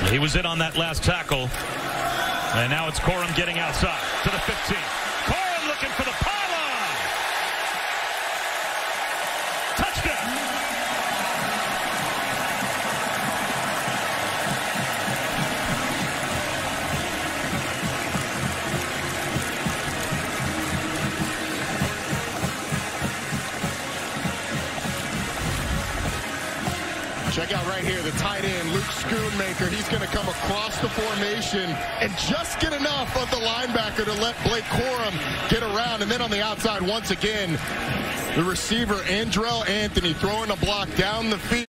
He was in on that last tackle. And now it's Corum getting outside to the 15. Corum looking for the pylon. Touchdown. Check out right here, the tight end, Luke Schoonmaker. He's going to come across the formation and just get enough of the linebacker to let Blake Corum get around. And then on the outside, once again, the receiver, Andrell Anthony, throwing a block down the field.